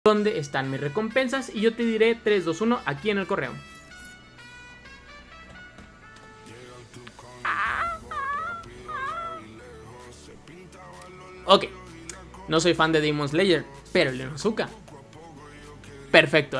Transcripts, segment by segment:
dónde están mis recompensas y yo te diré 3, 2, 1 aquí en el correo. Ok, no soy fan de Demon Slayer, pero el Inosuka, perfecto,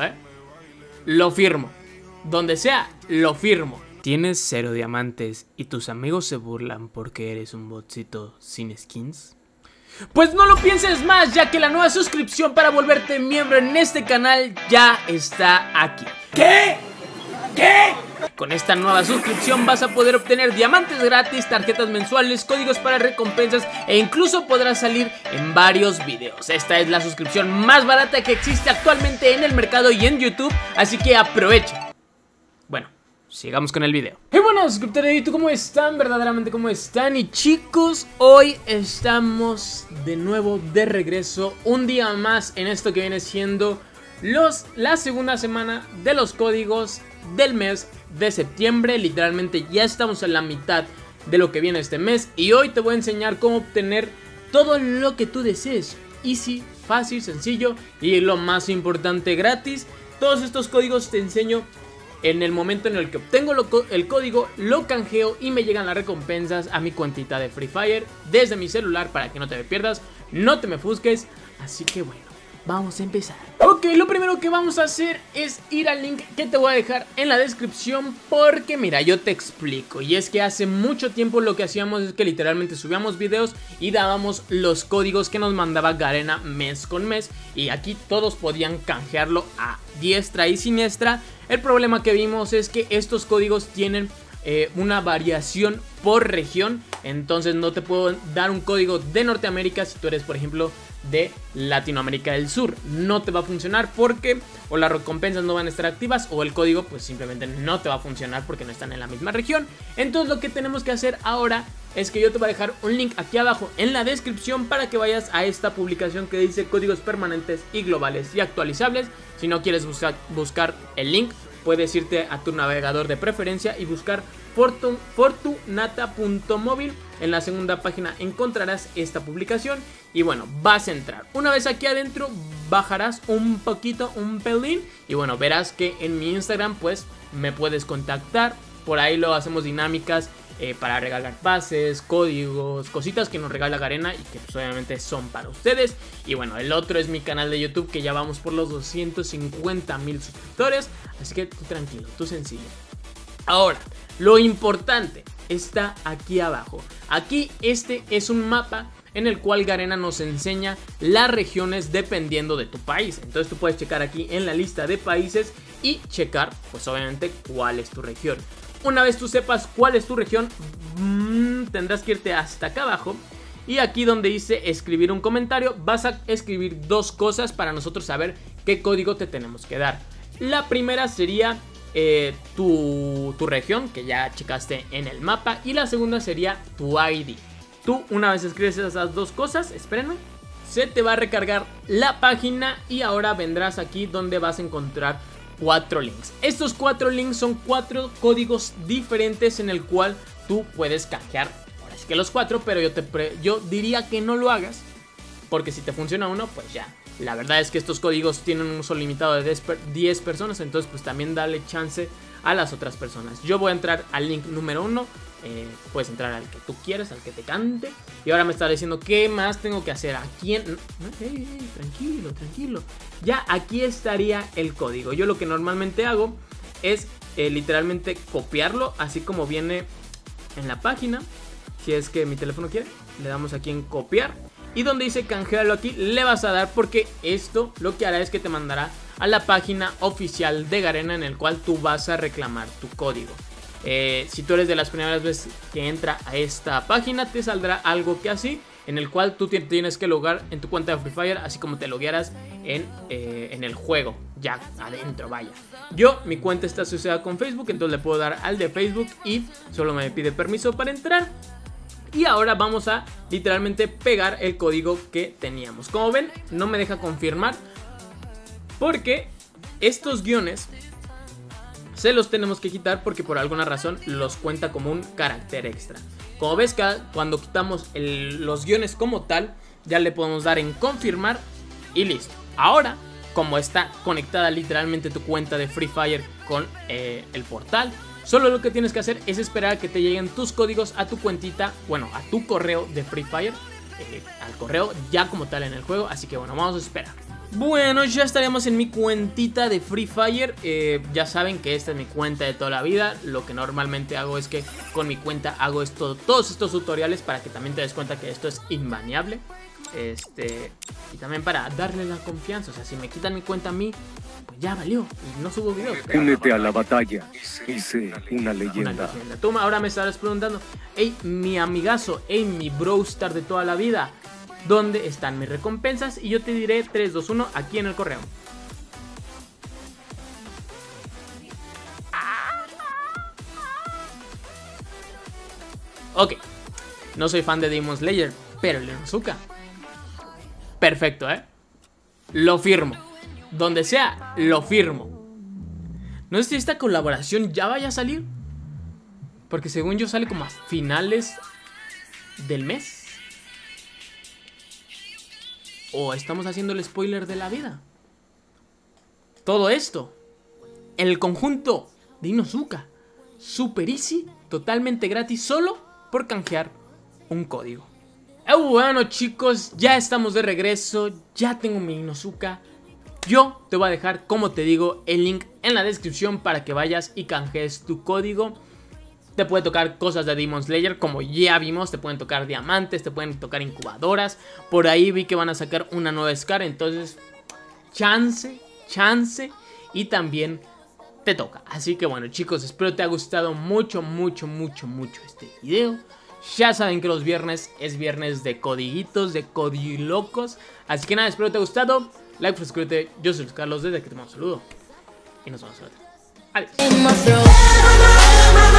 lo firmo. Donde sea, lo firmo. ¿Tienes 0 diamantes y tus amigos se burlan porque eres un botcito sin skins? Pues no lo pienses más, ya que la nueva suscripción para volverte miembro en este canal ya está aquí. ¿Qué? ¿Qué? Con esta nueva suscripción vas a poder obtener diamantes gratis, tarjetas mensuales, códigos para recompensas e incluso podrás salir en varios videos. Esta es la suscripción más barata que existe actualmente en el mercado y en YouTube, así que aprovecha. Bueno, sigamos con el video. Y bueno, suscriptores de YouTube, ¿cómo están? Verdaderamente, ¿cómo están? Y chicos, hoy estamos de nuevo de regreso, un día más en esto que viene siendo la segunda semana de los códigos del mes de septiembre. Literalmente ya estamos en la mitad de lo que viene este mes y hoy te voy a enseñar cómo obtener todo lo que tú desees. Easy, fácil, sencillo y lo más importante, gratis. Todos estos códigos te enseño en el momento en el que obtengo el código, lo canjeo y me llegan las recompensas a mi cuentita de Free Fire desde mi celular para que no te me pierdas, no te me ofusques. Así que bueno, vamos a empezar. Ok, lo primero que vamos a hacer es ir al link que te voy a dejar en la descripción, porque mira, yo te explico. Y es que hace mucho tiempo lo que hacíamos es que literalmente subíamos videos y dábamos los códigos que nos mandaba Garena mes con mes, y aquí todos podían canjearlo a diestra y siniestra. El problema que vimos es que estos códigos tienen una variación por región, entonces no te puedo dar un código de Norteamérica si tú eres, por ejemplo, de Latinoamérica del Sur. No te va a funcionar porque o las recompensas no van a estar activas o el código pues simplemente no te va a funcionar porque no están en la misma región. Entonces lo que tenemos que hacer ahora es que yo te voy a dejar un link aquí abajo en la descripción para que vayas a esta publicación que dice códigos permanentes y globales y actualizables. Si no quieres buscar el link, puedes irte a tu navegador de preferencia y buscar fortunata.mobile. En la segunda página encontrarás esta publicación y bueno, vas a entrar. Una vez aquí adentro bajarás un pelín y bueno, verás que en mi Instagram pues me puedes contactar. Por ahí lo hacemos dinámicas para regalar pases, códigos, cositas que nos regala Garena y que pues obviamente son para ustedes. Y bueno, el otro es mi canal de YouTube, que ya vamos por los 250,000 suscriptores. Así que tú tranquilo, tú sencillo. Ahora, lo importante está aquí abajo. Aquí este es un mapa en el cual Garena nos enseña las regiones dependiendo de tu país. Entonces tú puedes checar aquí en la lista de países y checar pues obviamente cuál es tu región. Una vez tú sepas cuál es tu región, tendrás que irte hasta acá abajo. Y aquí donde dice escribir un comentario, vas a escribir dos cosas para nosotros saber qué código te tenemos que dar. La primera sería tu región, que ya checaste en el mapa. Y la segunda sería tu ID. Tú una vez escribes esas dos cosas, espérenme, se te va a recargar la página y ahora vendrás aquí donde vas a encontrar 4 links. Estos 4 links son 4 códigos diferentes en el cual tú puedes canjear. Ahora sí que los 4, pero yo diría que no lo hagas, porque si te funciona uno, pues ya. La verdad es que estos códigos tienen un uso limitado de 10 personas, entonces pues también dale chance a las otras personas. Yo voy a entrar al link número 1. Puedes entrar al que tú quieras, al que te cante. Y ahora me está diciendo qué más tengo que hacer. Aquí tranquilo. Ya aquí estaría el código. Yo lo que normalmente hago es literalmente copiarlo así como viene en la página. Si es que mi teléfono quiere, le damos aquí en copiar. Y donde dice canjearlo aquí, le vas a dar, porque esto lo que hará es que te mandará a la página oficial de Garena, en el cual tú vas a reclamar tu código. Si tú eres de las primeras veces que entra a esta página, te saldrá algo que así, en el cual tú tienes que logar en tu cuenta de Free Fire, así como te loguearas en el juego, ya adentro, vaya. Mi cuenta está asociada con Facebook, entonces le puedo dar al de Facebook y solo me pide permiso para entrar. Y ahora vamos a literalmente pegar el código que teníamos. Como ven, no me deja confirmar, porque estos guiones se los tenemos que quitar porque por alguna razón los cuenta como un carácter extra. Como ves, cuando quitamos los guiones como tal, ya le podemos dar en confirmar y listo. Ahora como está conectada literalmente tu cuenta de Free Fire con el portal, solo lo que tienes que hacer es esperar a que te lleguen tus códigos a tu cuentita, bueno, a tu correo de Free Fire, al correo ya como tal en el juego. Así que bueno, vamos a esperar. Bueno, ya estaremos en mi cuentita de Free Fire. Ya saben que esta es mi cuenta de toda la vida. Lo que normalmente hago es que con mi cuenta hago todos estos tutoriales para que también te des cuenta que esto es inbaneable. Y también para darle la confianza. O sea, si me quitan mi cuenta a mí, pues ya valió y no subo videos. Únete a la batalla y sé una leyenda. Tú ahora me estarás preguntando: hey, mi amigazo, hey, mi brostar de toda la vida, ¿dónde están mis recompensas? Y yo te diré 3, 2, 1 aquí en el correo. Ok, no soy fan de Demon Slayer, pero el Inosuka, perfecto, lo firmo. Donde sea, lo firmo. No sé si esta colaboración ya vaya a salir, porque según yo sale como a finales del mes. O estamos haciendo el spoiler de la vida. Todo esto, el conjunto de Inosuka, super easy, totalmente gratis, solo por canjear un código. Bueno chicos, ya estamos de regreso. Ya tengo mi Inosuka. Yo te voy a dejar, como te digo, el link en la descripción para que vayas y canjees tu código. Te puede tocar cosas de Demon Slayer, como ya vimos. Te pueden tocar diamantes, te pueden tocar incubadoras. Por ahí vi que van a sacar una nueva Scar. Entonces, chance. Y también te toca. Así que bueno chicos, espero te haya gustado mucho este video. Ya saben que los viernes es viernes de codiguitos, de codilocos. Así que nada, espero te haya gustado. Like, suscríbete. Yo soy Luis Carlos, desde aquí te mando un saludo. Y nos vemos a ver. Adiós.